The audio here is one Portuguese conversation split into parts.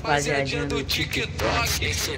rapaziadinha do TikTok.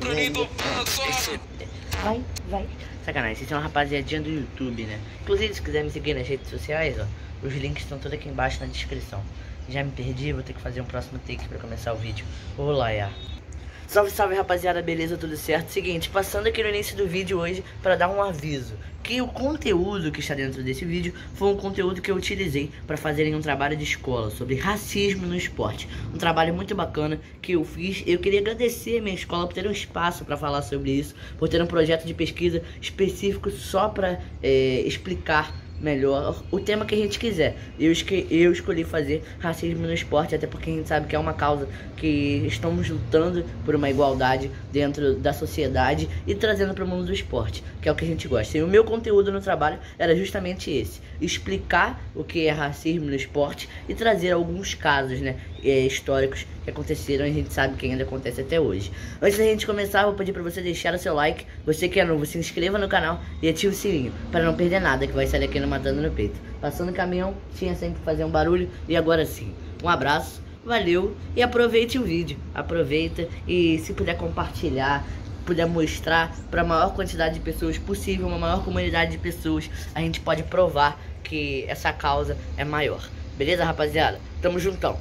Vai. Sacanagem, vocês são uma rapaziadinha do YouTube, né? Inclusive, se quiser me seguir nas redes sociais, ó, os links estão todos aqui embaixo na descrição. Já me perdi, vou ter que fazer um próximo take pra começar o vídeo. Vou lá, já. Salve, rapaziada, beleza? Tudo certo? Seguinte, passando aqui no início do vídeo hoje para dar um aviso que o conteúdo que está dentro desse vídeo foi um conteúdo que eu utilizei para fazerem um trabalho de escola sobre racismo no esporte. Um trabalho muito bacana que eu fiz. Eu queria agradecer a minha escola por ter um espaço para falar sobre isso, por ter um projeto de pesquisa específico só para explicar melhor o tema que a gente quiser. Eu escolhi fazer racismo no esporte, até porque a gente sabe que é uma causa que estamos lutando por uma igualdade dentro da sociedade e trazendo para o mundo do esporte, que é o que a gente gosta. E o meu conteúdo no trabalho era justamente esse: explicar o que é racismo no esporte e trazer alguns casos, né, históricos que aconteceram e a gente sabe que ainda acontece até hoje. Antes da gente começar, eu vou pedir para você deixar o seu like. Você que é novo, se inscreva no canal e ative o sininho para não perder nada que vai sair aqui no Matando no Peito. Passando o caminhão, tinha sempre que fazer um barulho. E agora sim, um abraço, valeu e aproveite o vídeo. Aproveita e se puder compartilhar, puder mostrar para a maior quantidade de pessoas possível, uma maior comunidade de pessoas, a gente pode provar que essa causa é maior. Beleza, rapaziada? Tamo juntão.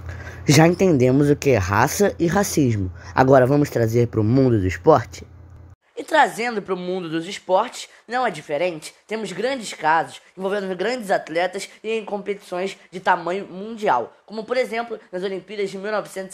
Já entendemos o que é raça e racismo. Agora vamos trazer para o mundo do esporte? E trazendo para o mundo dos esportes, não é diferente. Temos grandes casos envolvendo grandes atletas e em competições de tamanho mundial. Como, por exemplo, nas Olimpíadas de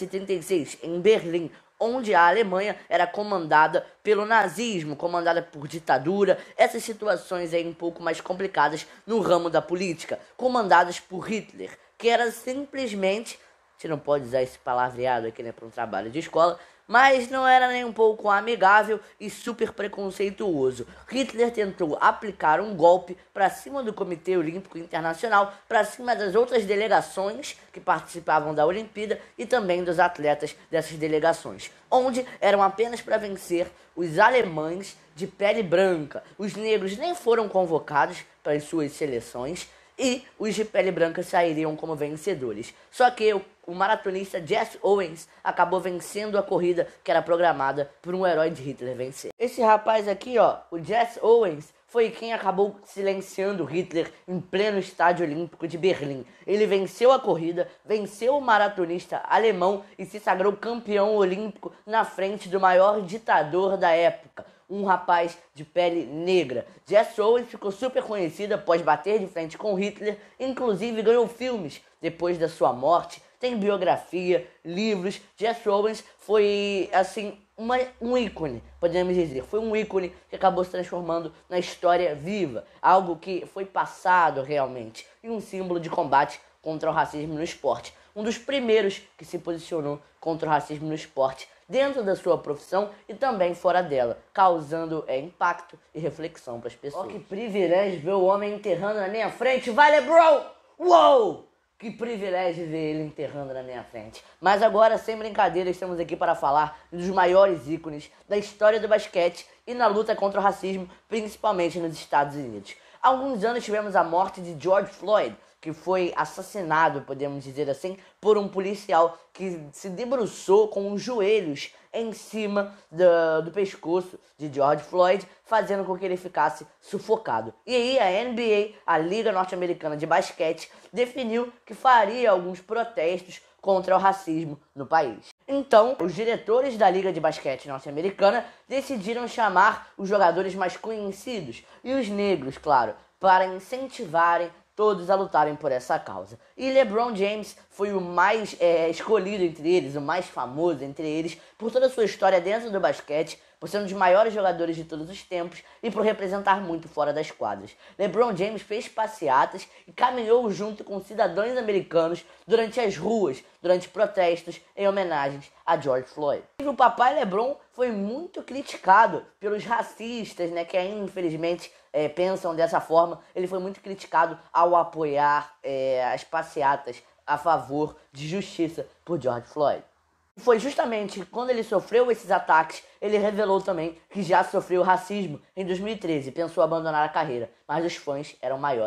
1936, em Berlim, onde a Alemanha era comandada pelo nazismo, comandada por ditadura. Essas situações aí um pouco mais complicadas no ramo da política, comandadas por Hitler, que era simplesmente... Você não pode usar esse palavreado aqui, né, para um trabalho de escola, mas não era nem um pouco amigável e super preconceituoso. Hitler tentou aplicar um golpe para cima do Comitê Olímpico Internacional, para cima das outras delegações que participavam da Olimpíada e também dos atletas dessas delegações, onde eram apenas para vencer os alemães de pele branca. Os negros nem foram convocados para as suas seleções e os de pele branca sairiam como vencedores. Só que o maratonista Jesse Owens acabou vencendo a corrida que era programada por um herói de Hitler vencer. Esse rapaz aqui, ó, o Jesse Owens, foi quem acabou silenciando Hitler em pleno estádio olímpico de Berlim. Ele venceu a corrida, venceu o maratonista alemão e se sagrou campeão olímpico na frente do maior ditador da época, um rapaz de pele negra. Jesse Owens ficou super conhecido após bater de frente com Hitler, inclusive ganhou filmes depois da sua morte, tem biografia, livros. Jesse Owens foi, assim, um ícone, podemos dizer. Foi um ícone que acabou se transformando na história viva, algo que foi passado realmente, e um símbolo de combate contra o racismo no esporte. Um dos primeiros que se posicionou contra o racismo no esporte, dentro da sua profissão e também fora dela, causando impacto e reflexão para as pessoas. Oh, que privilégio ver o homem enterrando na minha frente. Vai, LeBron! Uou! Que privilégio ver ele enterrando na minha frente. Mas agora, sem brincadeira, estamos aqui para falar dos maiores ícones da história do basquete e na luta contra o racismo, principalmente nos Estados Unidos. Há alguns anos tivemos a morte de George Floyd, que foi assassinado, podemos dizer assim, por um policial que se debruçou com os joelhos em cima do pescoço de George Floyd, fazendo com que ele ficasse sufocado. E aí a NBA, a Liga Norte-Americana de Basquete, definiu que faria alguns protestos contra o racismo no país. Então, os diretores da Liga de Basquete Norte-Americana decidiram chamar os jogadores mais conhecidos e os negros, claro, para incentivarem todos a lutarem por essa causa. E LeBron James foi o mais escolhido entre eles, o mais famoso entre eles, por toda a sua história dentro do basquete, por ser um dos maiores jogadores de todos os tempos e por representar muito fora das quadras. LeBron James fez passeatas e caminhou junto com cidadãos americanos durante as ruas, durante protestos em homenagens a George Floyd. E o papai LeBron foi muito criticado pelos racistas, né, que ainda infelizmente pensam dessa forma. Ele foi muito criticado ao apoiar as passeatas a favor de justiça por George Floyd. Foi justamente quando ele sofreu esses ataques, ele revelou também que já sofreu racismo em 2013, pensou abandonar a carreira, mas os fãs eram maiores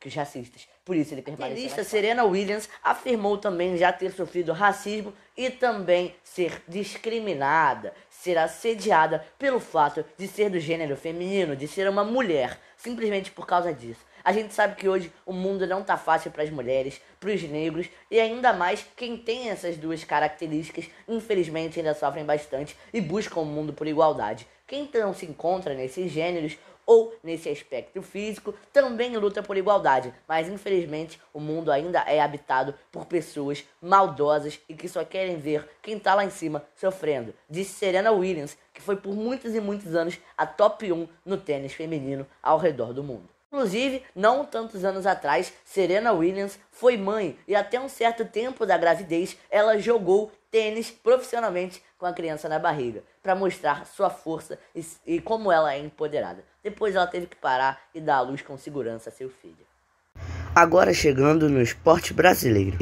que os racistas. Por isso ele permaneceu. A tenista Serena Williams afirmou também já ter sofrido racismo e também ser discriminada, ser assediada pelo fato de ser do gênero feminino, de ser uma mulher, simplesmente por causa disso. A gente sabe que hoje o mundo não tá fácil para as mulheres, para os negros e ainda mais quem tem essas duas características, infelizmente ainda sofrem bastante e buscam o mundo por igualdade. Quem não se encontra nesses gêneros ou nesse aspecto físico também luta por igualdade, mas infelizmente o mundo ainda é habitado por pessoas maldosas e que só querem ver quem tá lá em cima sofrendo. Disse Serena Williams, que foi por muitos e muitos anos a top 1 no tênis feminino ao redor do mundo. Inclusive, não tantos anos atrás, Serena Williams foi mãe e até um certo tempo da gravidez ela jogou tênis profissionalmente com a criança na barriga, para mostrar sua força e como ela é empoderada. Depois ela teve que parar e dar à luz com segurança a seu filho. Agora chegando no esporte brasileiro.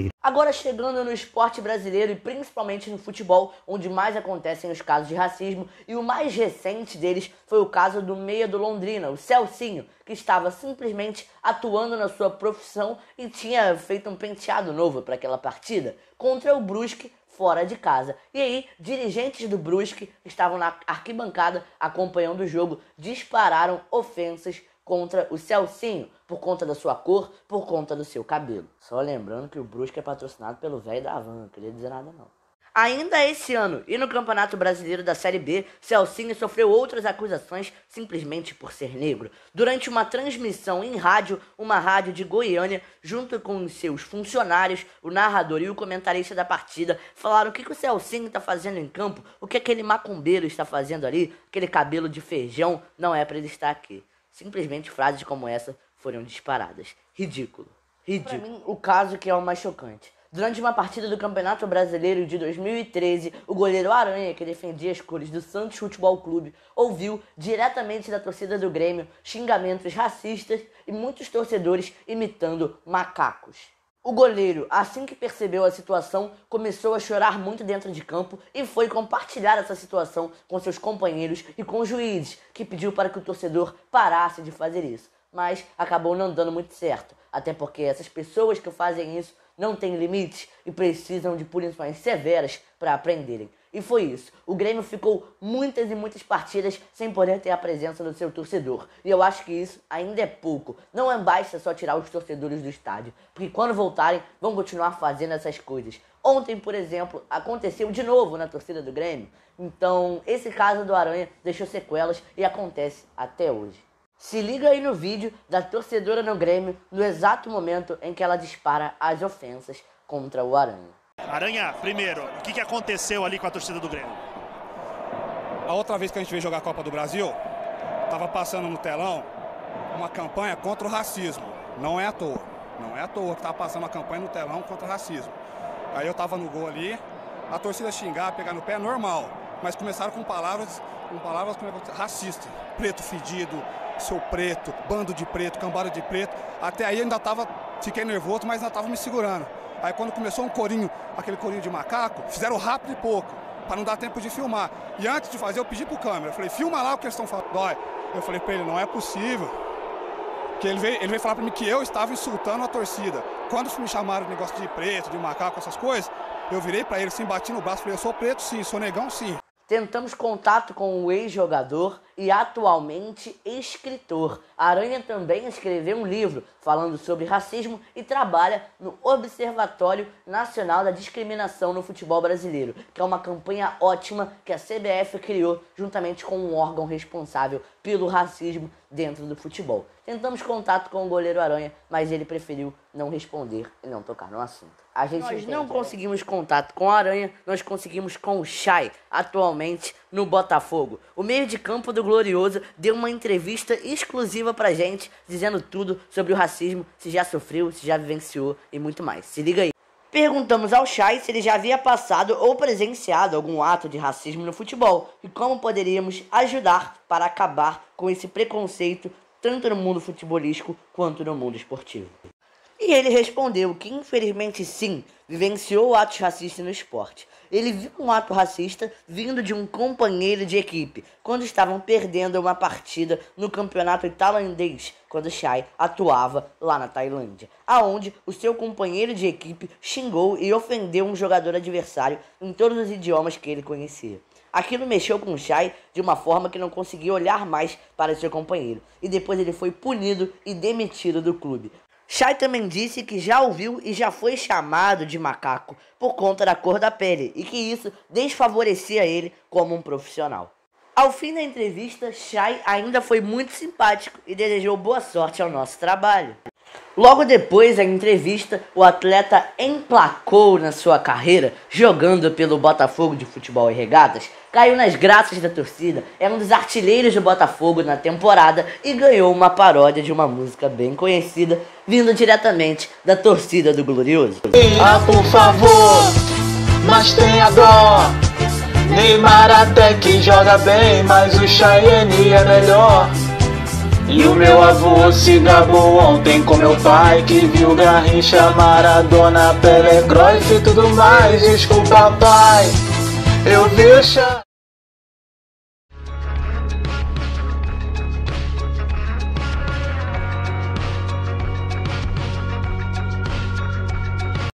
E principalmente no futebol, onde mais acontecem os casos de racismo, e o mais recente deles foi o caso do meia do Londrina, o Celcinho, que estava simplesmente atuando na sua profissão e tinha feito um penteado novo para aquela partida contra o Brusque fora de casa. E aí, dirigentes do Brusque que estavam na arquibancada acompanhando o jogo dispararam ofensas contra o Celcinho, por conta da sua cor, por conta do seu cabelo. Só lembrando que o Brusque é patrocinado pelo velho da Havan, não queria dizer nada não. Ainda esse ano, e no Campeonato Brasileiro da Série B, Celcinho sofreu outras acusações simplesmente por ser negro. Durante uma transmissão em rádio, uma rádio de Goiânia, junto com os seus funcionários, o narrador e o comentarista da partida, falaram o que o Celcinho está fazendo em campo, o que aquele macumbeiro está fazendo ali, aquele cabelo de feijão, não é para ele estar aqui. Simplesmente frases como essa foram disparadas. Ridículo. Pra mim, o caso que é o mais chocante. Durante uma partida do Campeonato Brasileiro de 2013, o goleiro Aranha, que defendia as cores do Santos Futebol Clube, ouviu diretamente da torcida do Grêmio xingamentos racistas e muitos torcedores imitando macacos. O goleiro, assim que percebeu a situação, começou a chorar muito dentro de campo e foi compartilhar essa situação com seus companheiros e com os juízes, que pediu para que o torcedor parasse de fazer isso. Mas acabou não dando muito certo, até porque essas pessoas que fazem isso não têm limites e precisam de punições severas para aprenderem. E foi isso. O Grêmio ficou muitas e muitas partidas sem poder ter a presença do seu torcedor. E eu acho que isso ainda é pouco. Não basta só tirar os torcedores do estádio, porque quando voltarem vão continuar fazendo essas coisas. Ontem, por exemplo, aconteceu de novo na torcida do Grêmio. Então, esse caso do Aranha deixou sequelas e acontece até hoje. Se liga aí no vídeo da torcedora no Grêmio no exato momento em que ela dispara as ofensas contra o Aranha. Aranha, primeiro, o que aconteceu ali com a torcida do Grêmio? A outra vez que a gente veio jogar a Copa do Brasil, estava passando no telão uma campanha contra o racismo. Não é à toa. Não é à toa que estava passando uma campanha no telão contra o racismo. Aí eu estava no gol ali, a torcida xingar, pegar no pé, é normal. Mas começaram com palavras racistas. Preto fedido, seu preto, bando de preto, cambada de preto. Até aí eu ainda fiquei nervoso, mas ainda estava me segurando. Aí quando começou um corinho, aquele corinho de macaco, fizeram rápido e pouco, para não dar tempo de filmar. E antes de fazer, eu pedi pro câmera, eu falei, filma lá o que eles estão falando. Eu falei pra ele, não é possível. Que ele veio falar pra mim que eu estava insultando a torcida. Quando me chamaram de negócio de preto, de macaco, essas coisas, eu virei pra ele assim, bati no braço, falei, eu sou preto sim, sou negão sim. Tentamos contato com o ex-jogador e atualmente escritor. Aranha também escreveu um livro falando sobre racismo e trabalha no Observatório Nacional da Discriminação no Futebol Brasileiro, que é uma campanha ótima que a CBF criou juntamente com um órgão responsável pelo racismo dentro do futebol. Tentamos contato com o goleiro Aranha, mas ele preferiu não responder e não tocar no assunto. Nós não conseguimos contato com a Aranha, nós conseguimos com o Chay, atualmente no Botafogo. O meio de campo do Glorioso deu uma entrevista exclusiva pra gente, dizendo tudo sobre o racismo, se já sofreu, se já vivenciou e muito mais. Se liga aí. Perguntamos ao Chay se ele já havia passado ou presenciado algum ato de racismo no futebol e como poderíamos ajudar para acabar com esse preconceito tanto no mundo futebolístico quanto no mundo esportivo. E ele respondeu que infelizmente sim, vivenciou atos racistas no esporte. Ele viu um ato racista vindo de um companheiro de equipe, quando estavam perdendo uma partida no campeonato tailandês, quando Shai atuava lá na Tailândia, aonde o seu companheiro de equipe xingou e ofendeu um jogador adversário em todos os idiomas que ele conhecia. Aquilo mexeu com Shai de uma forma que não conseguia olhar mais para seu companheiro, e depois ele foi punido e demitido do clube. Shai também disse que já ouviu e já foi chamado de macaco por conta da cor da pele e que isso desfavorecia ele como um profissional. Ao fim da entrevista, Shai ainda foi muito simpático e desejou boa sorte ao nosso trabalho. Logo depois da entrevista, o atleta emplacou na sua carreira jogando pelo Botafogo de Futebol e Regatas, caiu nas graças da torcida, é um dos artilheiros do Botafogo na temporada e ganhou uma paródia de uma música bem conhecida, vindo diretamente da torcida do Glorioso. Ah, por favor, mas tenha dó. Neymar até que joga bem, mas o Chayenne é melhor. E o meu avô se gabou ontem com meu pai, que viu Garrincha, Maradona, Pelé, Cruyff e tudo mais. Desculpa, pai, eu vi o